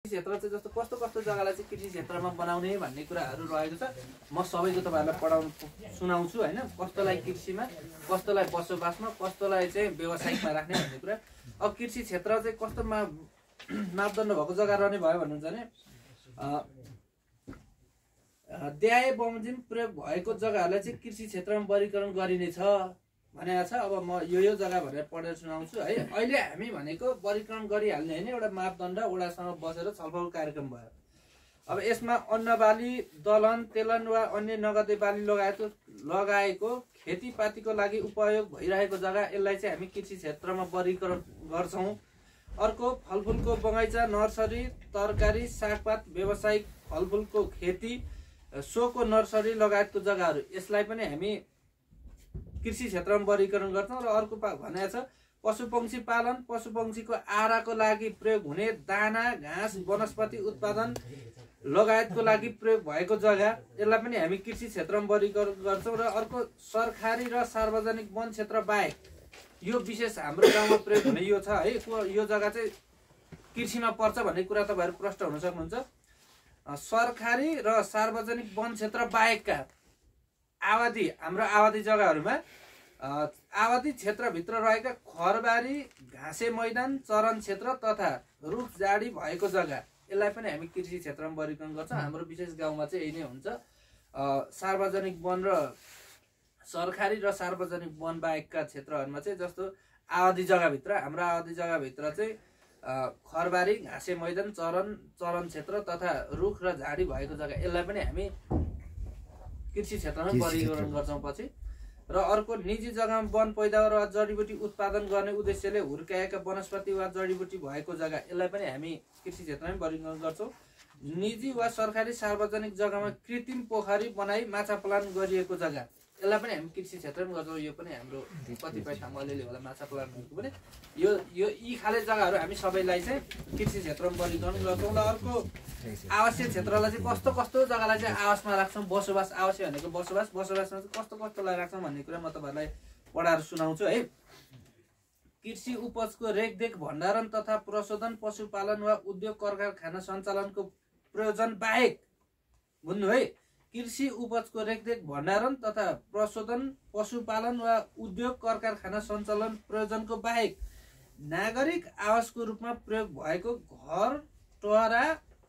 क्षेत्र चाहिँ जस्तो कस्तो कस्तो जग्गालाई चाहिँ कृषि क्षेत्रमा बनाउने भन्ने कुराहरू रहेको छ। म सबैको तपाईँहरूलाई सुनाउँछु हैन, कस्तोलाई कृषिमा, कस्तोलाई बसोबासमा, कस्तोलाई चाहिँ व्यावसायिकमा राख्ने भन्ने कुरा। अब कृषि क्षेत्र चाहिँ कस्तो मापदण्ड भएको जग्गा रहने भयो भन्नुहुन्छ भने देहाय बमोजिम प्रयोग भएको जग्गाहरूलाई चाहिँ कृषि क्षेत्रमा वर्गीकरण गरिनेछ भनेको छ। अब म यो जग्गा भनेर पढेर सुनाउँछु है। अहिले हामी भनेको वर्गीकरण गरिहाल्ने होइन, एउटा मापदण्ड वडासँग बसेर छलफल कार्यक्रम भयो। अब यसमा अन्न बाली, दलहन, तेलन वा अन्य नगदे बाली लगाएको खेतीपातीको लागि उपयोग भइरहेको जग्गा, यसलाई चाहिँ हामी कृषि क्षेत्रमा वर्गीकरण गर्छौँ। अर्को फलफुलको बगैँचा, नर्सरी, तरकारी, सागपात, व्यावसायिक फलफुलको खेती, सोको नर्सरी लगायतको जग्गाहरू, यसलाई पनि हामी कृषि क्षेत्रमा वर्गीकरण गर्छौँ। र अर्को भनेको छ पशुपक्षी पालन, पशुपक्षीको आहारको लागि प्रयोग हुने दाना, घाँस, वनस्पति उत्पादन लगायतको लागि प्रयोग भएको जग्गा, यसलाई पनि हामी कृषि क्षेत्रमा वर्गीकरण गर्छौँ। र अर्को सरकारी र सार्वजनिक वन क्षेत्र बाहेक, यो विशेष हाम्रो गाउँमा प्रयोग हुने यो छ है, यो जग्गा चाहिँ कृषिमा पर्छ भन्ने कुरा तपाईँहरू प्रष्ट हुन सक्नुहुन्छ। सरकारी र सार्वजनिक वन क्षेत्र बाहेकका आवादी, हाम्रो आवादी जग्गाहरूमा आवादी क्षेत्रभित्र रहेका खरबारी, घाँसे मैदान, चरण क्षेत्र तथा रुख झाडी भएको जग्गा, यसलाई पनि हामी कृषि क्षेत्रमा वर्गीकरण गर्छौँ। हाम्रो विशेष गाउँमा चाहिँ यही नै हुन्छ। सार्वजनिक वन र सरकारी र सार्वजनिक वन बाहेकका क्षेत्रहरूमा चाहिँ जस्तो आवादी जग्गाभित्र, हाम्रो आवादी जग्गाभित्र चाहिँ खरबारी, घाँसे मैदान, चरण क्षेत्र तथा रुख र झाडी भएको जग्गा, यसलाई पनि हामी कृषि क्षेत्रमा वर्गीकरण गर्छौँ पछि। र अर्को निजी जग्गामा वन पैदावार वा जडीबुटी उत्पादन गर्ने उद्देश्यले हुर्काएका वनस्पति वा जडीबुटी भएको जग्गा, यसलाई पनि हामी कृषि क्षेत्रमा वर्गीकरण गर्छौँ। निजी वा सरकारी सार्वजनिक जग्गामा कृत्रिम पोखरी बनाई माछा पालन गरिएको जग्गा, यसलाई पनि हामी कृषि क्षेत्रमा गर्छौँ। यो पनि हाम्रो कतिपय ठाउँमा अलिअलि होला माछा पालनहरूको पनि, यो यी खाले जग्गाहरू हामी सबैलाई चाहिँ कृषि क्षेत्रमा वर्गीकरण गर्छौँ। र अर्को आवासीय क्षेत्रलाई चाहिँ कस्तो कस्तो जग्गालाई चाहिँ आवासमा राख्छौँ, बसोबास, आवासीय भनेको बसोबासमा चाहिँ कस्तो कस्तोलाई राख्छौँ भन्ने कुरा म तपाईँहरूलाई पढाएर सुनाउँछु है। कृषि उपजको रेखदेख, भण्डारण तथा प्रशोधन, पशुपालन वा उद्योग कारखाना सञ्चालनको प्रयोजन बाहेक, बुझ्नु है, कृषि उपजको रेखदेख, भण्डारण तथा प्रशोधन, पशुपालन वा उद्योग कारखाना सञ्चालन प्रयोजनको बाहेक नागरिक आवासको रूपमा प्रयोग भएको घर, टहरा,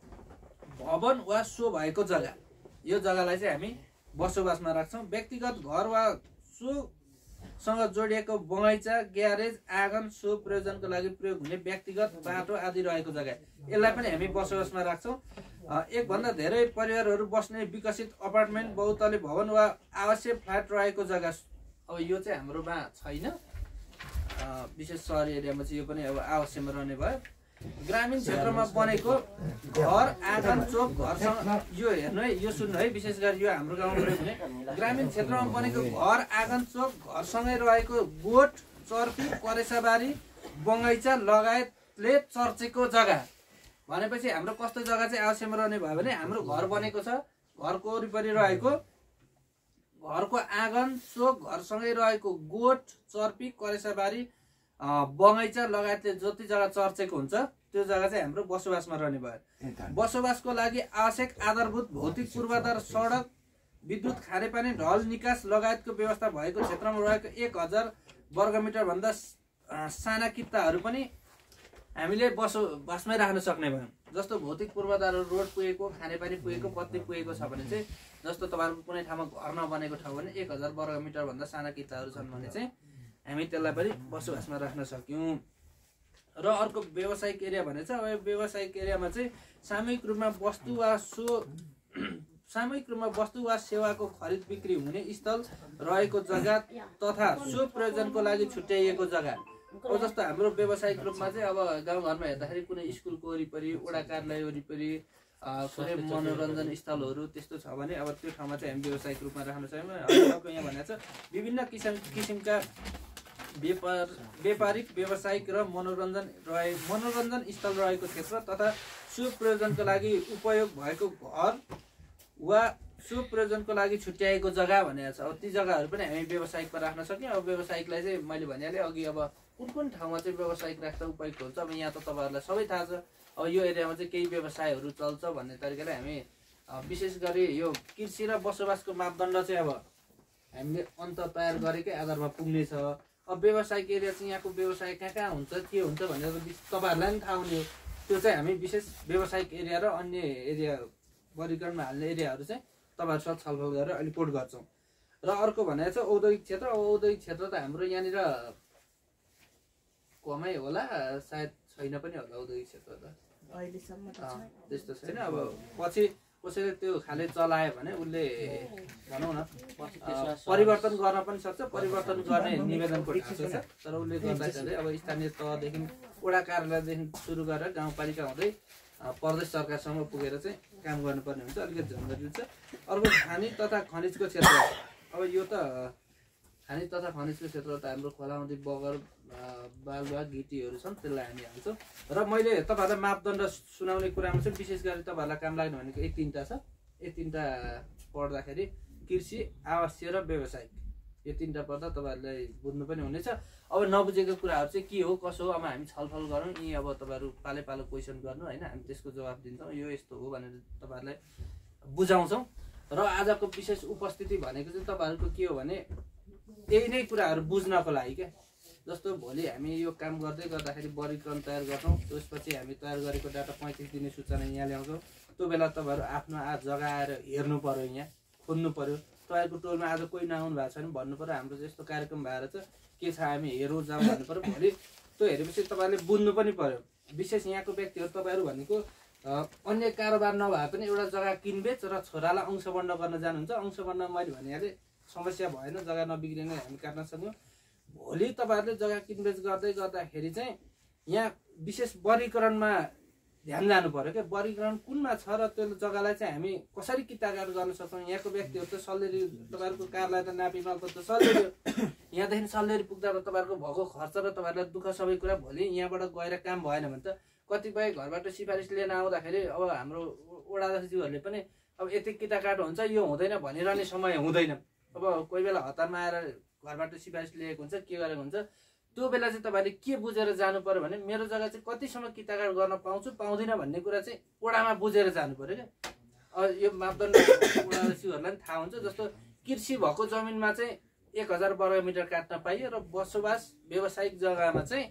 भवन वा सो भएको जग्गा, यो जग्गालाई चाहिँ हामी बसोबासमा राख्छौँ। व्यक्तिगत घर वा सोसँग जोडिएको बगैँचा, ग्यारेज, आँगन, सो प्रयोजनको लागि प्रयोग हुने व्यक्तिगत बाटो आदि रहेको जग्गा, यसलाई पनि हामी बसोबासमा राख्छौँ। एकभन्दा धेरै परिवारहरू बस्ने विकसित अपार्टमेन्ट, बहुतले भवन वा आवासीय फ्ल्याट रहेको जग्गा, अब यो चाहिँ हाम्रोमा छैन, विशेष सहरी एरियामा चाहिँ यो पनि अब आवश्यकमा रहने भयो। ग्रामीण क्षेत्रमा बनेको घर, आँगन, चोक, घरसँग, यो हेर्नु है, यो सुन्नु है, विशेष गरी यो हाम्रो गाउँमा प्रयोग हुने ग्रामीण क्षेत्रमा बनेको घर, आँगन, चोक, घरसँगै रहेको गोठ, चर्पी, करेसाबारी, बगैँचा लगायतले चर्चेको जग्गा भनेपछि हाम्रो कस्तो जग्गा चाहिँ आवश्यकमा रहने भयो भने हाम्रो घर बनेको छ, घरको वरिपरि रहेको घरको आँगन, चोक, घरसँगै रहेको गोठ, चर्पी, करेसाबारी, बगैँचा लगायतले जति जग्गा चर्चेको हुन्छ त्यो जग्गा चाहिँ हाम्रो बसोबासमा रहने भयो। बसोबासको लागि आवश्यक आधारभूत भौतिक पूर्वाधार, सडक, विद्युत, खानेपानी, ढल निकास लगायतको व्यवस्था भएको क्षेत्रमा रहेको 1000 वर्गमिटर भन्दा साना कित्ताहरू पनि हामीले बसोबासमै राख्न सक्ने भयौँ। जस्तो भौतिक पूर्वाधारहरू, रोड पुगेको, खानेपानी पुगेको, बत्ती पुगेको छ भने चाहिँ, जस्तो तपाईँहरूको कुनै ठाउँमा घर नबनेको ठाउँ भने 1000 वर्गमिटर भन्दा साना कित्ताहरू छन् भने चाहिँ हामी त्यसलाई पनि बसोबासमा राख्न सक्यौँ। र अर्को व्यावसायिक एरिया भने चाहिँ, अब व्यावसायिक एरियामा चाहिँ सामूहिक रूपमा वस्तु वा सेवाको खरिद बिक्री हुने स्थल रहेको जग्गा तथा सो प्रयोजनको लागि छुट्याइएको जग्गा, अब जस्तो हाम्रो व्यावसायिक रूपमा चाहिँ अब गाउँघरमा हेर्दाखेरि कुनै स्कुलको वरिपरि, वडा कार्यालय वरिपरि कुनै मनोरञ्जन स्थलहरू त्यस्तो छ भने अब त्यो ठाउँमा चाहिँ हामी व्यावसायिक रूपमा राख्न सक्छौँ। यहाँ भनेको छ विभिन्न किसिमका व्यापारिक, व्यावसायिक र मनोरञ्जन स्थल रहेको क्षेत्र तथा सो प्रयोजनको लागि उपयोग भएको घर वा सो प्रयोजनको लागि छुट्याएको जग्गा भनेको छ। अब ती जग्गाहरू पनि हामी व्यावसायिकमा राख्न सक्यौँ। अब व्यावसायिकलाई चाहिँ मैले भनिहालेँ अघि, अब कुन कुन ठाउँमा चाहिँ व्यावसायिक राख्दा उपयुक्त हुन्छ। अब यहाँ त तपाईँहरूलाई सबै थाहा छ, अब यो एरियामा चाहिँ केही व्यवसायहरू चल्छ भन्ने तरिकाले हामी विशेष गरी यो कृषि र बसोबासको मापदण्ड चाहिँ अब हामीले अन्त तयार गरेकै आधारमा पुग्नेछ। अब व्यावसायिक एरिया चाहिँ यहाँको व्यवसाय कहाँ हुन्छ के हुन्छ भनेर तपाईँहरूलाई पनि थाहा हुने हो। त्यो चाहिँ हामी विशेष व्यावसायिक एरिया र अन्य एरिया वर्गीकरणमा हाल्ने एरियाहरू चाहिँ तपाईँहरूसँग छलफल गरेर अहिले कोड गर्छौँ। र अर्को भनेको चाहिँ औद्योगिक क्षेत्र। अब औद्योगिक क्षेत्र त हाम्रो यहाँनिर कमै होला, सायद छैन पनि होला औद्योगिक क्षेत्र त अहिलेसम्म त्यस्तो छैन। अब पछि कसैले त्यो खाले चलायो भने उसले भनौँ न परिवर्तन गर्न पनि सक्छ, परिवर्तन गर्ने निवेदनको ढाँचो छ। तर उसले गर्दाखेरि अब स्थानीय तहदेखि वडा कार्यालयदेखि सुरु गरेर गाउँपालिका हुँदै प्रदेश सरकारसम्म पुगेर चाहिँ काम गर्नुपर्ने हुन्छ, अलिकति झन्झट हुन्छ। अर्को खानी तथा खनिजको क्षेत्र। अब यो त खानी तथा खनिजको क्षेत्र त हाम्रो खोलाउँदी बगर बालुवा गिटीहरू छन्, त्यसलाई हामी हाल्छौँ। र मैले तपाईँहरूलाई मापदण्ड सुनाउने कुरामा चाहिँ विशेष गरी तपाईँहरूलाई काम लाग्ने भनेको यी तीनवटा छ। यी तीनवटा पढ्दाखेरि कृषि, आवासीय र व्यावसायिक, यो तीनवटा पढ्दा तपाईँहरूलाई बुझ्नु पनि हुनेछ। अब नबुझेको कुराहरू चाहिँ के हो कसो हो अब हामी छलफल गरौँ। यी अब तपाईँहरू पाले पालो क्वेसन गर्नु होइन, हामी त्यसको जवाब दिन्छौँ। यो यस्तो हो भनेर तपाईँहरूलाई बुझाउँछौँ। र आजको विशेष उपस्थिति भनेको चाहिँ तपाईँहरूको के हो भने यही नै कुराहरू बुझ्नको लागि क्या। जस्तो भोलि हामी यो काम गर्दै गर्दाखेरि वर्गीकरण तयार गर्छौँ, त्यसपछि हामी तयार गरेको डाटा 35 दिने सूचना यहाँ ल्याउँछौँ। त्यो बेला तपाईँहरू आफ्नो जग्गा आएर हेर्नु पऱ्यो, यहाँ खोज्नु पऱ्यो। तपाईँहरूको टोलमा आज कोही नआउनु भएको छ भने भन्नु पऱ्यो हाम्रो यस्तो कार्यक्रम भएर छ, के छ हामी हेरौँ जाउँ भन्नु पऱ्यो। भोलि त्यो हेरेपछि तपाईँहरूले बुझ्नु पनि पऱ्यो। विशेष यहाँको व्यक्तिहरू तपाईँहरू भनेको अन्य कारोबार नभए पनि एउटा जग्गा किनबेच र छोरालाई अंशबन्ध गर्न जानुहुन्छ। अंशबन्ध मैले भनिहालेँ समस्या भएन, जग्गा नबिग्रिने हामी काट्न सक्यौँ। भोलि तपाईँहरूले जग्गा किनबेच गर्दै गर्दाखेरि चाहिँ यहाँ विशेष वर्गीकरणमा ध्यान जानु पऱ्यो क्या। वर्गीकरण कुनमा छ र त्यो जग्गालाई चाहिँ हामी कसरी किताकार गर्न सक्छौँ। यहाँको व्यक्तिहरू त सल्लेरी तपाईँहरूको कारलाई त नापिमालको त सल्लेरी हो, यहाँदेखि सल्लेरी पुग्दा त तपाईँहरूको भएको खर्च र तपाईँहरूलाई दुःख सबै कुरा भोलि यहाँबाट गएर काम भएन भने त कतिपय घरबाट सिफारिस लिन आउँदाखेरि अब हाम्रो वडाध्यक्षज्यूहरूले पनि अब यति किताकाट हुन्छ यो हुँदैन भनिरहने समय हुँदैन। अब कोही बेला हतारमा आएर घरबाट सिफारिस लिएको हुन्छ, के गरेको हुन्छ, त्यो बेला चाहिँ तपाईँले के बुझेर जानु पर्यो भने मेरो जग्गा चाहिँ कतिसम्म किताकाट गर्न पाउँछु पाउँदिनँ भन्ने कुरा चाहिँ वडामा बुझेर जानु पर्यो क्या। यो मापदण्ड वडाध्यक्षहरूलाई पनि थाहा हुन्छ। जस्तो कृषि भएको जमिनमा चाहिँ 1000 वर्ग मिटर काट्न पाइयो र बसोबास व्यावसायिक जग्गामा चाहिँ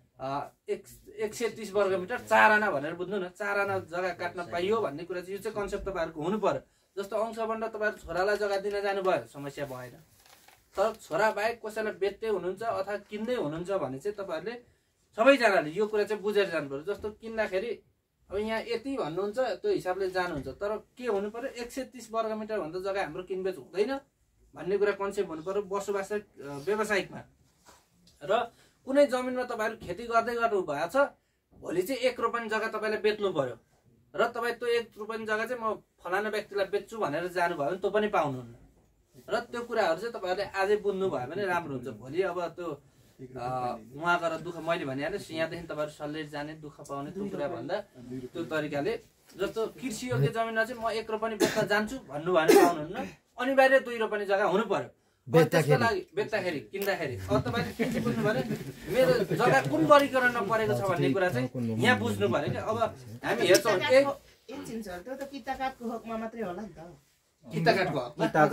130 वर्ग मिटर 4 आना भनेर बुझ्नु न, 4 आना जग्गा काट्न पाइयो भन्ने कुरा चाहिँ यो चाहिँ कन्सेप्ट तपाईँहरूको हुनु पर्यो। जस्तो अंशबन्ध तपाईँहरू छोरालाई जग्गा दिन जानुभयो समस्या भएन, तर छोरा बाहेक कसैलाई बेच्दै हुनुहुन्छ अथवा किन्दै हुनुहुन्छ भने चाहिँ तपाईँहरूले सबैजनाले यो कुरा चाहिँ बुझेर जानु पर्यो। जस्तो किन्दाखेरि अब यहाँ यति भन्नुहुन्छ त्यो हिसाबले जानुहुन्छ, तर के हुनु पर्यो 130 वर्ग मिटर भन्दा जग्गा हाम्रो किनबेच हुँदैन भन्ने कुरा कन्सेप्ट हुनु पर्यो बसोबास व्यावसायिकमा। र कुनै जमिनमा तपाईँहरू खेती गर्दै गर्नु भएको छ, भोलि चाहिँ 1 रोपनी जग्गा तपाईँले बेच्नु पर्यो र तपाईँ त्यो 1 रोपनी जग्गा चाहिँ म फलाना व्यक्तिलाई बेच्छु भनेर जानुभयो भने त्यो पनि पाउनुहुन्न। र त्यो कुराहरू चाहिँ तपाईँहरूले आजै बुझ्नु भयो भने राम्रो हुन्छ। भोलि अब त्यो उहाँ गएर दुःख मैले भनिहालेँ यहाँदेखि तपाईँहरू सल्लेरी जाने दुःख पाउने त्यो कुरा भन्दा त्यो तरिकाले जस्तो कृषि योग्य जमिनमा चाहिँ म 1 रोपनी बेच्न जान्छु भन्नु भने पाउनुहुन्न, अनिवार्य 2 रोपनी जग्गा हुनु पर्यो त्यसको लागि बेच्दाखेरि किन्दाखेरि। अब तपाईँले के बुझ्नु भने मेरो जग्गा कुन वर्गीकरणमा परेको छ भन्ने कुरा चाहिँ यहाँ बुझ्नु पर्यो क्या। अब हामी हेर्छौँ एकछिन सर, त्यो त किताकाटको हकमा मात्रै होला नि त। किताकाटको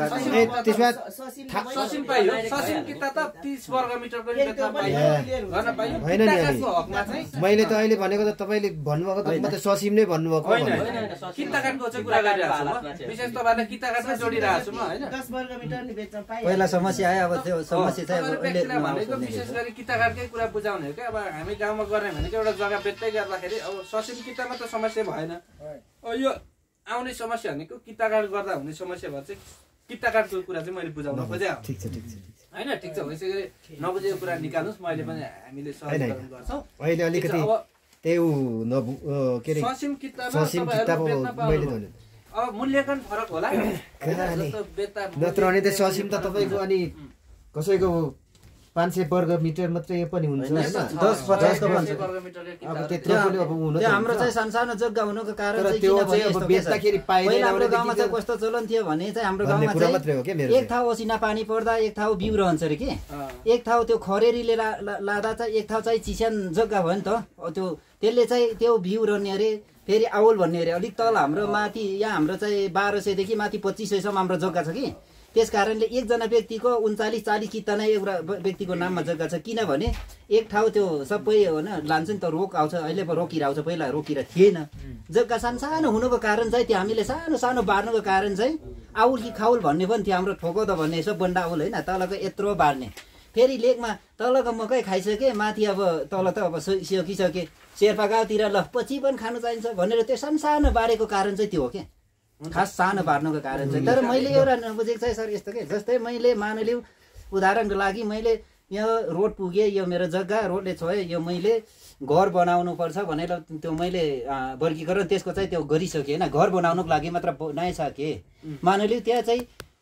ससिम पाइयो, ससिम किता त 30 वर्ग मिटरको बेच्न पाइयो होइन नि। मैले त अहिले भनेको त तपाईँले भन्नुभएको त म त ससिम नै भन्नुभएको होइन, किताकाटको चाहिँ कुरा गरिरहेको छु म। विशेष तपाईँलाई किताकाटमै जोडिरहेको छु म होइन। 10 वर्ग मिटर नि बेच्न पाइयो। पहिला समस्या आयो, अब त्यो समस्या चाहिँ अब भनेको विशेष गरी किताकाटकै कुरा बुझाउने हो क्या। अब हामी गाउँमा गर्ने भनेको एउटा जग्गा बेच्दै गर्दाखेरि अब ससिम कितामा त समस्या भएन। यो आउने समस्या भनेको किताकाट गर्दा हुने समस्या भएर चाहिँ किताकाटको कुरा चाहिँ मैले बुझाउन खोजेँ होइन। ठिक छ, वैसे नबुझेको कुरा निकाल्नुहोस्, मैले पनि हामीले सहयोग गर्छौँ। अहिले अलिकति त्यही के अरे ससिम किताबमा अब मूल्याङ्कन फरक होला। नत्र भने त ससिम त तपाईँको अनि कसैको 500 वर्ग मिटर मात्रै पनि हुन्छ हैन 10-50 को भन्छ अब त्यत्रो पनि अब हुन त्यो हाम्रो चाहिँ सानो जग्गा हुनुको कारण चाहिँ त्यो किन चाहिँ अब बेच्दाखेरि पाइदैन हाम्रो गाउँमा चाहिँ कस्तो चलन थियो भने चाहिँ हाम्रो गाउँमा चाहिँ एक ठाउँ ओसिना पानी पर्दा एक ठाउँ बिउ रहन्छ रे के एक ठाउँ त्यो खरेरीले लादा चाहिँ एक ठाउँ चाहिँ चिस्यान जग्गा भयो नि त त्यो त्यसले चाहिँ त्यो बिउ रहने अरे फेरि आउल भन्ने अरे अलिक तल हाम्रो माथि यहाँ हाम्रो चाहिँ 1200 देखि माथि 2500 सम्म हाम्रो जग्गा छ कि त्यस कारणले एकजना व्यक्तिको 39-40 किता नै एउटा व्यक्तिको नाममा जग्गा छ किनभने एक ठाउँ त्यो सबै होइन लान्छ नि त रोक आउँछ अहिले पो रोकिरा आउँछ पहिला रोकिरा थिएन जग्गा सानो हुनुको कारण चाहिँ त्यो हामीले सानो बार्नुको कारण चाहिँ आउल कि खाउल भन्ने पनि थियो हाम्रो ठोको त भन्ने यसो बन्डा आउल होइन तलको यत्रो बार्ने फेरि लेकमा तलको मकै खाइसके माथि अब तल त अब सकिसके शेर्पा गाउँतिर ल पछि पनि खानु चाहिन्छ भनेर त्यो सानो बारेको कारण चाहिँ त्यो हो के खास सानो बार्नुको कारण चाहिँ तर मैले एउटा नबुझेको चाहिँ सर यस्तो के जस्तै मैले मानलिउ उदाहरणको लागि मैले यो रोड पुगेँ यो मेरो जग्गा रोडले छोए यो मैले घर बनाउनु पर्छ भनेर त्यो मैले वर्गीकरण त्यसको चाहिँ त्यो गरिसकेँ होइन घर बनाउनुको लागि मात्र बनाइसकेँ मानलिउ त्यहाँ चाहिँ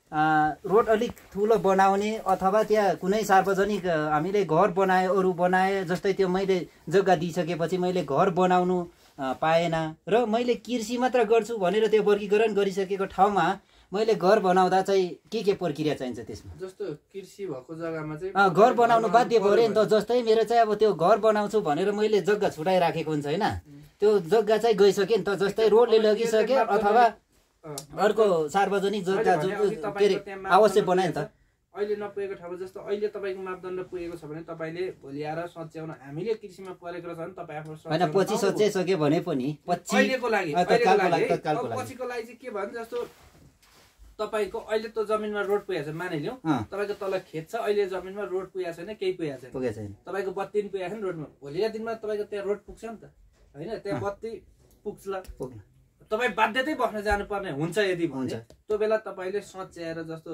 रोड अलिक ठुलो बनाउने अथवा त्यहाँ कुनै सार्वजनिक हामीले घर बनाए अरू बनाए जस्तै त्यो मैले जग्गा दिइसकेपछि मैले घर बनाउनु पाएन र मैले कृषि मात्र गर्छु भनेर त्यो वर्गीकरण गरिसकेको ठाउँमा मैले घर बनाउँदा चाहिँ के प्रक्रिया चाहिन्छ त्यसमा जस्तो कृषि भएको जग्गामा चाहिँ घर बनाउनु बाध्य पऱ्यो नि त जस्तै मेरो चाहिँ अब त्यो घर बनाउँछु भनेर मैले जग्गा छुटाइराखेको हुन्छ होइन त्यो जग्गा चाहिँ गइसक्यो नि त जस्तै रोडले लगिसक्यो अथवा अर्को सार्वजनिक जग्गा के अरे आवश्यक बनायो नि त अहिले नपुगेको ठाउँमा जस्तो अहिले तपाईँको मापदण्ड पुगेको छ भने तपाईँले भोलि आएर सच्याउन हामीले कृषिमा परेको छ भने तपाईँ आफ्नो होइन पछि सच्याइसक्यो भने पनि अहिलेको लागि तत्कालको लागि पछिको लागि चाहिँ के भने जस्तो तपाईँको अहिले त जमिनमा रोड पुगेको छ मानिलिउँ तपाईँको तल खेत छ अहिले जमिनमा रोड पुगेको छैन केही पुगेको छैन तपाईँको बत्ती पनि पुगेको छैन रोडमा भोलिका दिनमा तपाईँको त्यहाँ रोड पुग्छ नि त होइन त्यहाँ बत्ती पुग्ला तपाईँ बाध्यतै बस्न जानुपर्ने हुन्छ यदि भन्छ त्यो बेला तपाईँले सच्याएर जस्तो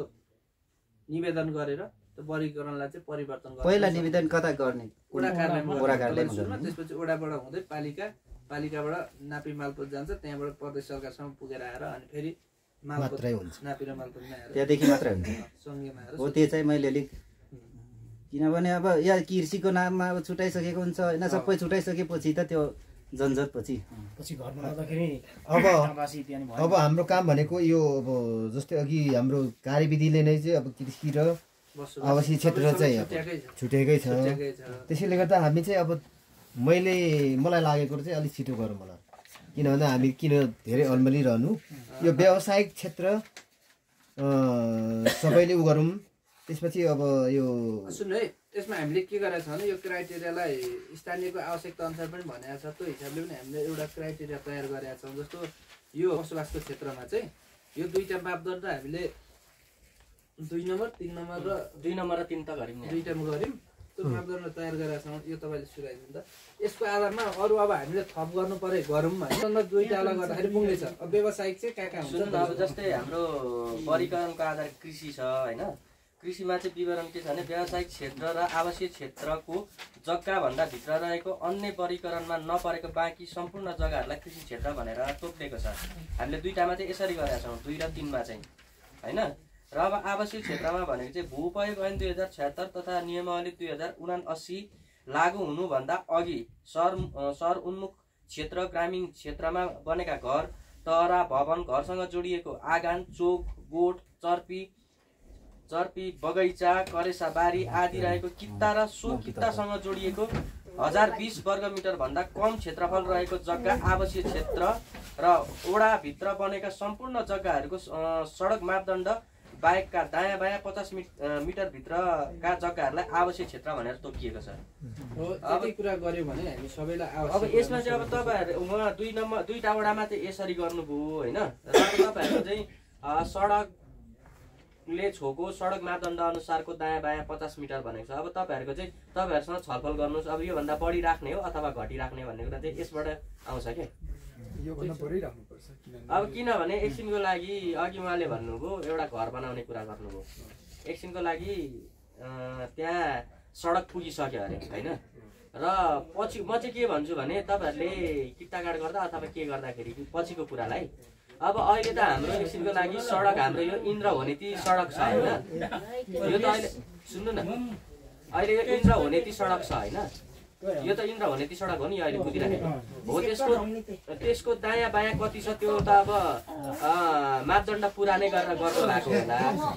निवेदन गरेर त्यो वर्गीकरणलाई चाहिँ परिवर्तन गर्नु पहिला निवेदन कता गर्ने वडा कार्यालयमा त्यसपछि वडाबाट हुँदै पालिकाबाट नापी मालपोत जान्छ त्यहाँबाट प्रदेश सरकारसम्म पुगेर आएर अनि फेरि मात्रै हुन्छ नापी र मालपोतमा आएर त्यहाँदेखि मात्रै हुन्छ सङ्घीयमा आएर हो त्यो चाहिँ मैले अलिक किनभने अब यहाँ कृषिको नाममा अब छुटाइसकेको हुन्छ होइन सबै छुटाइसकेपछि त त्यो जनजट पछि घर बनाउँदाखेरि अब हाम्रो काम भनेको यो अब जस्तै अघि हाम्रो कार्यविधिले नै चाहिँ अब कृषि र आवासीय क्षेत्र चाहिँ अब छुटेकै छ त्यसैले गर्दा हामी चाहिँ अब मलाई लागेको चाहिँ अलिक छिटो गरौँ होला किनभने हामी किन धेरै अल्मलिरहनु यो व्यावसायिक क्षेत्र सबैले उ गरौँ त्यसपछि अब यो सुन्नु है यसमा हामीले के गरेको छ भने यो क्राइटेरियालाई स्थानीयको आवश्यकता अनुसार पनि भनेको छ त्यो हिसाबले पनि हामीले एउटा क्राइटेरिया तयार गरेका छौँ जस्तो यो बसोबासको क्षेत्रमा चाहिँ यो दुईटा मापदण्ड हामीले 2 नम्बर 3 नम्बर र 2 नम्बर र 3 त गऱ्यौँ दुईटामा गऱ्यौँ त्यो मापदण्ड तयार गरेका छौँ यो तपाईँले सुनाइदिनु त यसको आधारमा अरू अब हामीले थप गर्नु परे गरौँ होइन दुईटालाई गर्दाखेरि पुग्नेछ अब व्यावसायिक चाहिँ कहाँ हुन्छ अब जस्तै हाम्रो वर्गीकरणको आधार कृषि छ होइन कृषिमा चाहिँ विवरण के छ भने व्यावसायिक क्षेत्र र आवासीय क्षेत्रको जग्गाभन्दा भित्र रहेको अन्य वर्गीकरणमा नपरेको बाँकी सम्पूर्ण जग्गाहरूलाई कृषि क्षेत्र भनेर तोकिएको छ हामीले दुईटामा चाहिँ यसरी गरेका छौँ 2 र 3 मा चाहिँ होइन र अब आवासीय क्षेत्रमा भनेको चाहिँ भूउपयोग ऐन 2076 तथा नियमावली 2079 लागू हुनुभन्दा अघि सहर उन्मुख क्षेत्र ग्रामीण क्षेत्रमा बनेका घर तहरा भवन घरसँग जोडिएको आँगन चोक गोठ चर्पी बगैँचा करेसा बारी आदि रहेको कित्ता र सो कित्तासँग जोडिएको 1020 वर्ग मिटर भन्दा कम क्षेत्रफल रहेको जग्गा आवासीय क्षेत्र र वडाभित्र बनेका सम्पूर्ण जग्गाहरूको सडक मापदण्ड बाहेकका दायाँ बायाँ 50 मिटर भित्रका जग्गाहरूलाई आवासीय क्षेत्र भनेर तोकिएको छ। अब कुरा गर्यो भने हामी सबैलाई अब यसमा चाहिँ अब तपाईहरु उहाँ 2 नम्बर 2टा वडामा चाहिँ यसरी गर्नुभयो हैन र तपाईहरुको चाहिँ सडकले छोको सडक मापदण्ड अनुसारको दायाँ बायाँ 50 मिटर भनेको छ। अब तपाईहरुको चाहिँ तपाईहरुसँग छलफल गर्नुस् अब यो भन्दा बढी राख्ने हो अथवा घटी राख्ने भन्ने कुरा चाहिँ यसबाट आउँछ के यो भन्दा बढी राख्नुपर्छ अब किनभने एकछिनको लागि अघि उहाँले भन्नुभयो एउटा घर बनाउने कुरा गर्नुभयो एकछिनको लागि त्यहाँ सडक पुगिसक्यो अरे हैन र पछि म चाहिँ के भन्छु भने तपाईहरुले किट्टाकाट गर्दा अथवा के गर्दाखेरि पछिको कुरालाई अब अहिले त हाम्रो एकछिनको लागि सडक हाम्रो यो इन्द्र हुने ती सडक छ हैन यो त अहिले सुन्नु न अहिले यो इन्द्र हुनेती सडक छ होइन, यो त इन्द्र हुनेती सडक हो नि अहिले बुझिराखेको हो। त्यसको दायाँ बायाँ कति छ त्यो त अब मापदण्ड पुरा नै गरेर गर्नु भएको होला।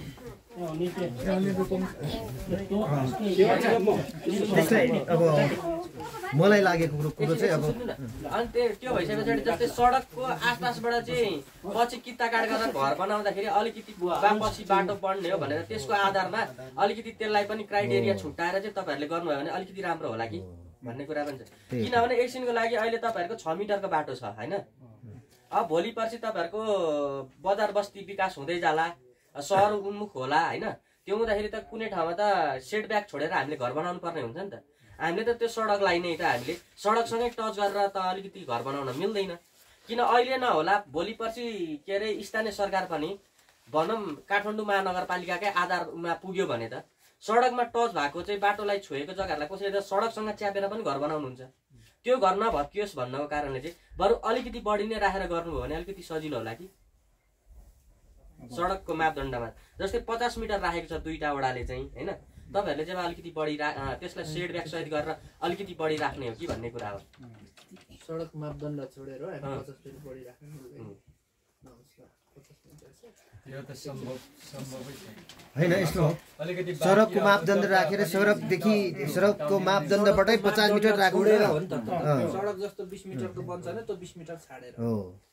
अब मलाई लागेको कुरो चाहिँ अब अनि त्यो भइसके पछाडि जस्तै सडकको आसपासबाट चाहिँ पछि किता काट गरेर घर बनाउँदाखेरि अलिकति पछि बाटो बढ्ने हो भनेर त्यसको आधारमा अलिकति त्यसलाई पनि क्राइटेरिया छुट्याएर चाहिँ तपाईँहरूले गर्नुभयो भने अलिकति राम्रो होला कि भन्ने कुरा पनि छ। किनभने एकछिनको लागि अहिले तपाईँहरूको 6 मिटरको बाटो छ होइन, अब भोलि पर्सि तपाईँहरूको बजार बस्ती विकास हुँदै जाला, सहर उन्मुख होला होइन, त्यो हुँदाखेरि त कुनै ठाउँमा त सेटब्याक छोडेर हामीले घर बनाउनु पर्ने हुन्छ नि त। हामीले त त्यो सडकलाई नै त हामीले सडकसँगै टच गरेर त अलिकति घर बनाउन मिल्दैन। किन अहिले नहोला भोलि पर्सि के अरे स्थानीय सरकार पनि भनौँ काठमाडौँ महानगरपालिकाकै आधारमा पुग्यो भने त सडकमा टच भएको चाहिँ बाटोलाई छोएको जग्गाहरूलाई कसैले सडकसँग च्यापेर पनि घर बनाउनुहुन्छ। त्यो घर नभत्कियोस् भन्नको कारणले चाहिँ बरु अलिकति बढी नै राखेर गर्नुभयो भने अलिकति सजिलो होला कि। सडकको मापदण्डमा जस्तै 50 मिटर राखेको छ दुईटा वडाले चाहिँ होइन, तपाईँहरूले चाहिँ अलिकति बढी त्यसलाई सेडब्याक सहित गरेर अलिकति बढी राख्ने हो कि भन्ने कुरा हो। सडक मापदण्ड छोडेर हामी 50 मिटर बढी राख्नु होइन। यस्तो हो सडकको मापदण्ड राखेर सडकको मापदण्डबाटै 50 मिटर राख्नु सडक जस्तो 20 मिटरको बन्छ भने त्यो 20 मिटर छाडेर हो।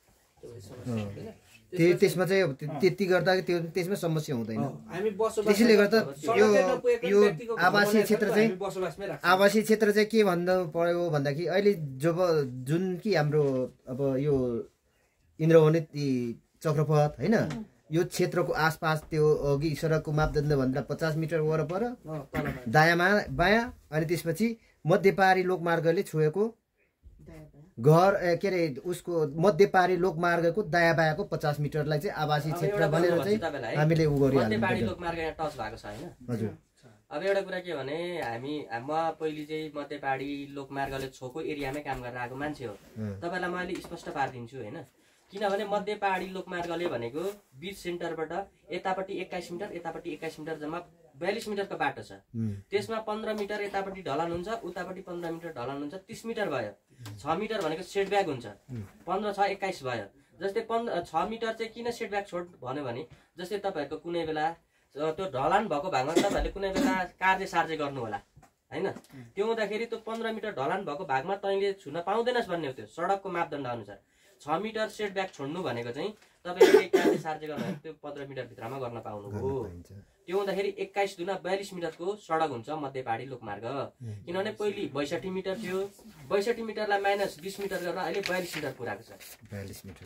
त्यसमा चाहिँ त्यति गर्दा त्यसमा समस्या हुँदैन। त्यसैले गर्दा यो आवासीय क्षेत्र चाहिँ के भन्नु पर्यो भन्दाखेरि अहिले जुन कि हाम्रो अब यो इन्द्र हुनेती चक्रपथ होइन, यो क्षेत्रको आसपास त्यो अघि सडकको मापदण्ड भन्दा 50 मिटर वरपर दायाँमा बायाँ अनि त्यसपछि मध्यपारी लोकमार्गले छोएको घर के अरे उसको मध्यपारी लोकमार्गको दायाँ बायाँको 50 मिटरलाई चाहिँ आवासीय क्षेत्र भनेर चाहिँ हामीले उ गरिहाल्नु टच भएको छ होइन। हजुर अब एउटा कुरा के भने म पहिले चाहिँ मध्यपाडी लोकमार्गले छोएको एरियामै काम गरेर आएको मान्छे हो, तपाईँलाई मैले स्पष्ट पारिदिन्छु होइन। किनभने मध्यपाडी लोकमार्गले भनेको बीच सेन्टरबाट यतापट्टि 21 मिटर यतापट्टि 21 मिटर जम्मा 42 मिटरको बाटो छ। त्यसमा 15 मिटर यतापट्टि ढलान हुन्छ, उतापट्टि 15 मिटर ढलान हुन्छ, 30 मिटर भयो। 6 मिटर भनेको सेटब्याक हुन्छ, 15 6 21 भयो। जस्तै 6 मिटर चाहिँ किन सेटब्याक छोड भन्यो भने जस्तै तपाईँहरूको कुनै बेला त्यो ढलान भएको भागमा तपाईँहरूले कुनै बेला कार्य सार्य गर्नु होला होइन, त्यो हुँदाखेरि त्यो 15 मिटर ढलान भएको भागमा तैँले छुन पाउँदैनस् भन्ने हो। त्यो सडकको मापदण्ड अनुसार 6 मिटर सेटब्याक छोड्नु भनेको चाहिँ तपाईँले कार्य सार्य गर्नु त्यो 15 मिटर भित्रमा गर्न पाउनु हो। त्यो हुँदाखेरि 21 दुना 42 मिटरको सडक हुन्छ मध्यपाडी लोकमार्ग। किनभने पहिले 62 मिटर थियो, 62 मिटरलाई माइनस 20 मिटर गरेर अहिले 42 मिटर पुऱ्याएको छ। 42 मिटर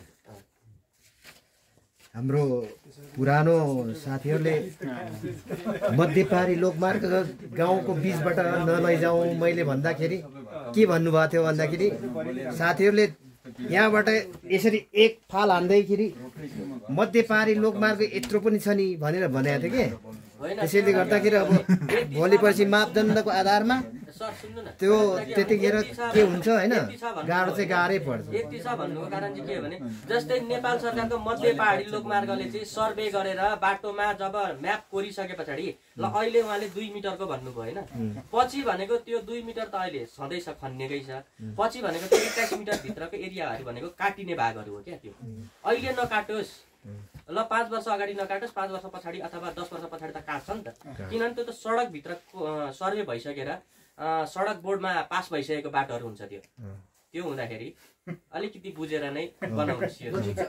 हाम्रो पुरानो साथीहरूले मध्यपारी लोकमार्ग गाउँको बिचबाट नलैजाउँ मैले भन्दाखेरि के भन्नुभएको थियो भन्दाखेरि साथीहरूले यहाँबाट यसरी एक फाल हान्दैखेरि मध्यपारी लोकमार्ग यत्रो पनि छ नि भनेर भनेको थियो कि। त्यसैले गर्दाखेरि अब भोलि पछि मापदण्डको आधारमा त्यो त्यतिखेर के हुन्छ होइन, गाह्रो चाहिँ गाह्रै पर्छ। यति छ भन्नुको कारण चाहिँ के हो भने जस्तै नेपाल सरकारको मध्यपाडी लोकमार्गले चाहिँ सर्वे गरेर बाटोमा जब म्याप कोरिसके पछाडि ल अहिले उहाँले 2 मिटरको भन्नुभयो होइन, पछि भनेको त्यो 2 मिटर त अहिले सधैँ छ खन्नेकै छ, पछि भनेको त्यो 21 मिटर भित्रको एरियाहरू भनेको काटिने भागहरू हो क्या। त्यो अहिले नकाटोस् ल 5 वर्ष अगाडि नकाटोस्, 5 वर्ष पछाडि अथवा 10 वर्ष पछाडि त काट्छ नि त। किनभने त्यो त सडक भित्रको सर्वे भइसकेर सडक बोर्डमा पास भइसकेको बाटोहरू हुन्छ। त्यो हुँदाखेरि अलिकति बुझेर नै बनाउनुहोस्।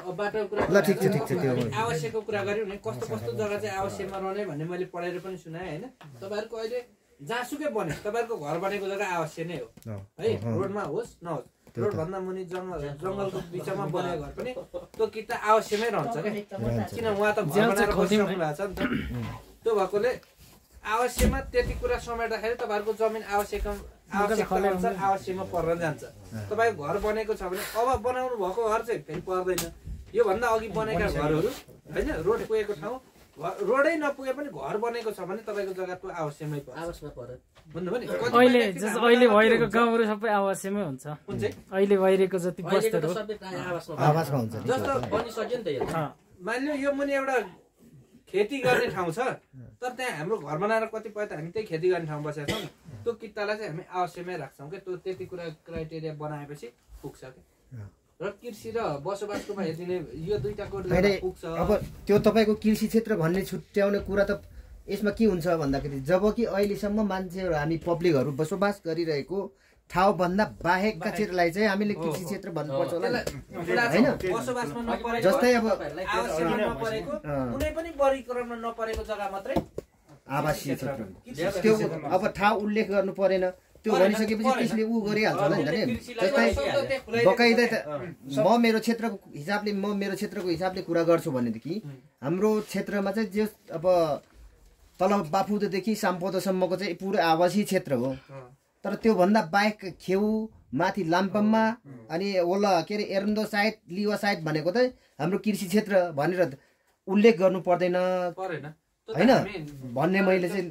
आवश्यकको कुरा गर्यो भने कस्तो कस्तो जग्गा चाहिँ आवश्यकमा रहने भन्ने मैले पढेर पनि सुनाएँ होइन। तपाईँहरूको अहिले जहाँसुकै बने तपाईँहरूको घर बनेको जग्गा आवश्यक नै हो है, रोडमा होस् नहोस्, रोडभन्दा मुनि जङ्गलको बिचमा बनेको घर पनि त्यो किता आवश्यकमै रहन्छ क्या। किन उहाँ त घर बनाएर बसिसक्नु भएको छ नि त। त्यो भएकोले आवश्यकमा त्यति कुरा समेट्दाखेरि तपाईँहरूको जमिन आवश्यकता आवश्यकमा पर्न जान्छ। तपाईँको घर बनेको छ भने अब बनाउनु भएको घर चाहिँ फेरि पर्दैन। योभन्दा अघि बनेका घरहरू होइन, रोड पुगेको ठाउँ रोडै नपुगे पनि घर बनेको छ भने तपाईँको जग्गा त्यो आवश्यकमै पर्छ। अहिले भइरहेको गाउँहरू सबै आवासमै हुन्छ। अहिले भइरहेको जति बस्तीहरू जस्तो मानिलियो यो मुनि एउटा खेती गर्ने ठाउँ छ तर त्यहाँ हाम्रो घर बनाएर कतिपय त हामी त्यही खेती गर्ने ठाउँ बसेका छौँ त्यो कितालाई चाहिँ हामी आवश्यकमै राख्छौँ क्या त्यो त्यति कुरा क्राइटेरिया बनाएपछि पुग्छ क्या र कृषि र बसोबासकोमा हेरिदिने यो दुईटा कोड पुग्छ। अब त्यो तपाईँको कृषि क्षेत्र भन्ने छुट्याउने कुरा त यसमा के हुन्छ भन्दाखेरि जब कि अहिलेसम्म मान्छेहरू हामी पब्लिकहरू बसोबास गरिरहेको ठाउँभन्दा बाहेकका क्षेत्रलाई चाहिँ हामीले कृषि क्षेत्र भन्नुपर्छ होला होइन। जस्तै अब कुनै पनि वर्गीकरणमा नपरेको जग्गा मात्रै आवासीय क्षेत्र त्यो अब ठाउँ उल्लेख गर्नु परेन त्यो भनिसकेपछि त्यसले ऊ गरिहाल्छ होला नि। जस्तै बकाइदा म मेरो क्षेत्रको हिसाबले कुरा गर्छु भनेदेखि हाम्रो क्षेत्रमा चाहिँ जो अब तल बाफुदोदेखि साम्पदोसम्मको चाहिँ पुरै आवासीय क्षेत्र हो तर त्योभन्दा बाहेक खेउ माथि लाम्पममा अनि ओला के अरे एरन्दो साइड लिवा साइड भनेको चाहिँ हाम्रो कृषि क्षेत्र भनेर उल्लेख गर्नु पर्दैन होइन भन्ने मैले चाहिँ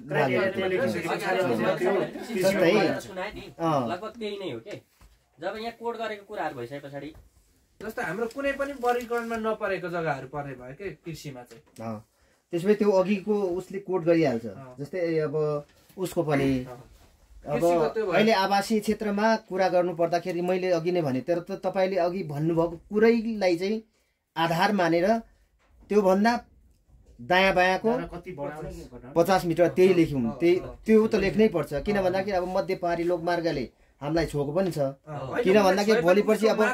लगभग त्यही नै हो के जब यहाँ कोड गरेको कुराहरू भइसके पछाडि जस्तो हाम्रो कुनै पनि वर्गीकरणमा नपरेको जग्गाहरू पर्ने भयो के कृषिमा चाहिँ त्यसमै त्यो अघिको उसले कोड गरिहाल्छ। जस्तै अब उसको पनि अब अहिले आवासीय क्षेत्रमा कुरा गर्नु पर्दाखेरि मैले अघि नै भने तर तपाईँले अघि भन्नुभएको कुरैलाई चाहिँ आधार मानेर त्योभन्दा दायाँ बायाँको 50 मिटर त्यही लेख्यौँ त्यो त लेख्नै पर्छ किन भन्दाखेरि अब मध्य पहाडी लोकमार्गले हामीलाई छोएको पनि छ किन भन्दाखेरि भोलि पर्सि अब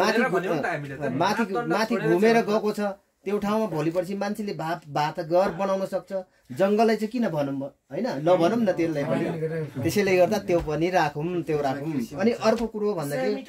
माथि घुमेर गएको छ त्यो ठाउँमा भोलि पर्सि मान्छेले भात घर बनाउन सक्छ जङ्गललाई चाहिँ किन भनौँ होइन नभनौँ न त्यसलाई पनि त्यसैले गर्दा त्यो पनि राखौँ अनि अर्को कुरो भन्दाखेरि